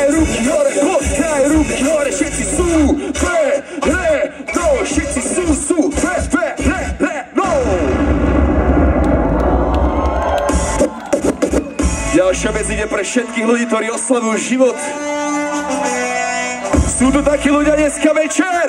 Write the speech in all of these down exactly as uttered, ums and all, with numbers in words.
Podaj ruky hore, podaj ruky hore, všetci sú pre, re, no, všetci sú, sú pre, pre, re, re, no. Ďalšia vec ide pre všetkých ľudí, ktorí oslavujú život. Sú tu takí ľudia dneska večer.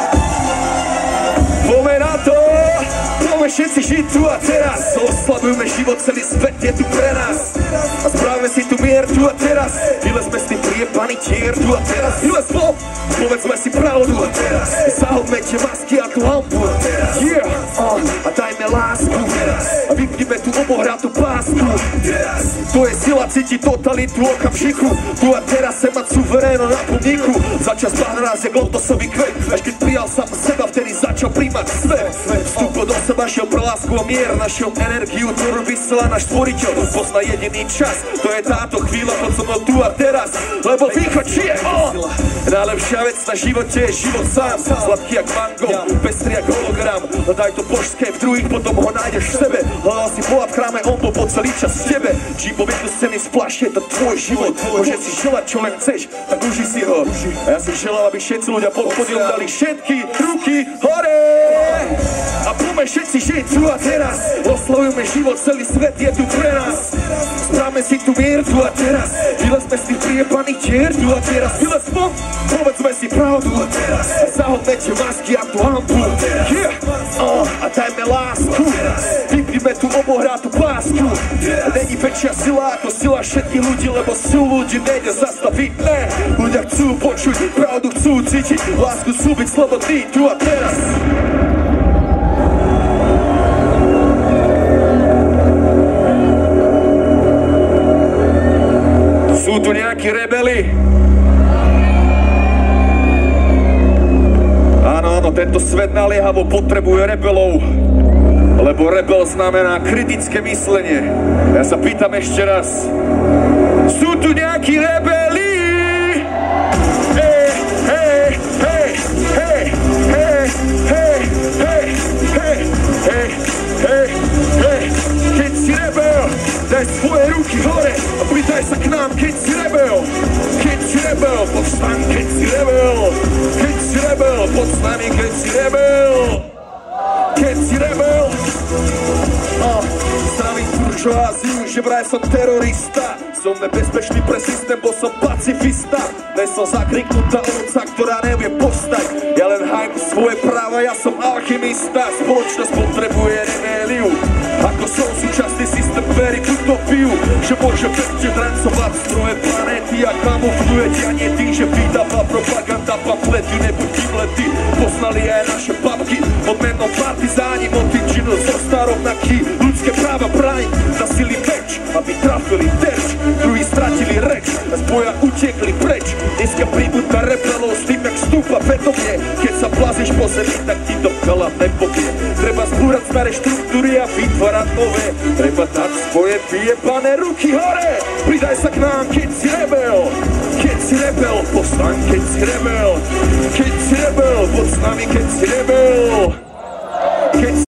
Poďme na to. Poďme všetci žiť tu a teraz. Oslavujme život, celý svet je tu pre nás. A správame si tu mier tu a teraz. Vylezme z tých priepaných tier tu a teraz. Vylezme, povedzme si pravdu a teraz. Zahodme tie masky a tú hambu a teraz. Yeah, uh, a dajme lásku a vypnime tú obohratú pásku. To je sila cítiť totalitu okamžiku. Tu a teraz sa mať suveréno na podniku. Začal zbáhne nás jak lotosový kvet. Až keď prijal sám seba, vtedy začal príjmať svet. Vstúpil do seba, šiel pro lásku a mier. Našiel energiu, ktorú vysiela náš stvoriteľ. Pozná jediný čas, to je táto chvíľa, to som bol tu a teraz. Lebo východ žije on. Najlepšia vec na živote je život sám. Sladký jak mango, pestrý jak hologram. Hľadaj to božské v druhých, potom ho nájdeš v sebe. Hľadal si Boha v chráme, on bol po celý čas v tebe. Čím poviedl scény splašie, to tvoj život. Môžeš si želať, čo len chceš, tak uži si ho. A ja si želal, aby všetci ľudia pod podielom dali všetky ruky hore. A poďme všetci žiť tu a teraz. Oslavujme život, celý svet je tu pre nás. Správame si tu mier tu a teraz. Vylezme z tých priepaných tier tu a teraz. Vylezme, povedzme si pravdu a teraz. Zahodme tie masky a tú hambu. Yeah, uh, a dajme lásku. Vypnime tú obohratú pásku. Není väčšia sila ako sila všetkých ľudí, lebo silu ľudí nejde zastaviť, ne. Ľudia chcú počuť, pravdu chcú cítiť, lásku chcú byť slobodní tu a teraz. Sú tu nejakí rebeli? Áno, áno, tento svet naliehavo potrebuje rebelov. Lebo rebel znamená kritické myslenie. Ja sa pýtam ešte raz. Sú tu nejakí rebeli? Hej, hej, hej, hej, hej, hej, hej, hej, hej, hej, hej. Keď si rebel, daj svoje ruky hore a pridaj sa k nám, keď si rebel. Keď si rebel, povstaň, keď si rebel. Keď si rebel, poď s nami, keď si rebel. Keď si rebel. Oh, zdravím buržoáziu, že vraj som terorista. Som nebezpečný pre systém, bo som pacifista. Dnes som zakriknutá ovca, ktorá nevie povstať. Ja len hajmu svoje práva, ja som alchymista. Spoločnosť potrebuje rebeliu. Ako som súčasný systém, verí v utopiu, že môže pekne drancovať stroje planéty a kamufluje dianie tým, že vydáva propaganda pamflety. Nebuď divletý, poznali aj naše babky pod menom partizáni, motiv činnosť zostal rovnaký. Ľudské práva bráň, zasili meč, aby trafili terč. Druhí stratili reč, z boja utiekli preč. Dneska príbudná rebelov s tým, jak stúpa vedomie. Keď sa plazíš po zemi, tak ti to veľa nepovie. Treba zbúrať staré štruktúry a vytvárať nové. Treba dať svoje vyjebané ruky hore. Pridaj sa k nám, keď si rebel. Keď si rebel, povstaň, keď si rebel. Keď si rebel, poď s nami, keď si rebel.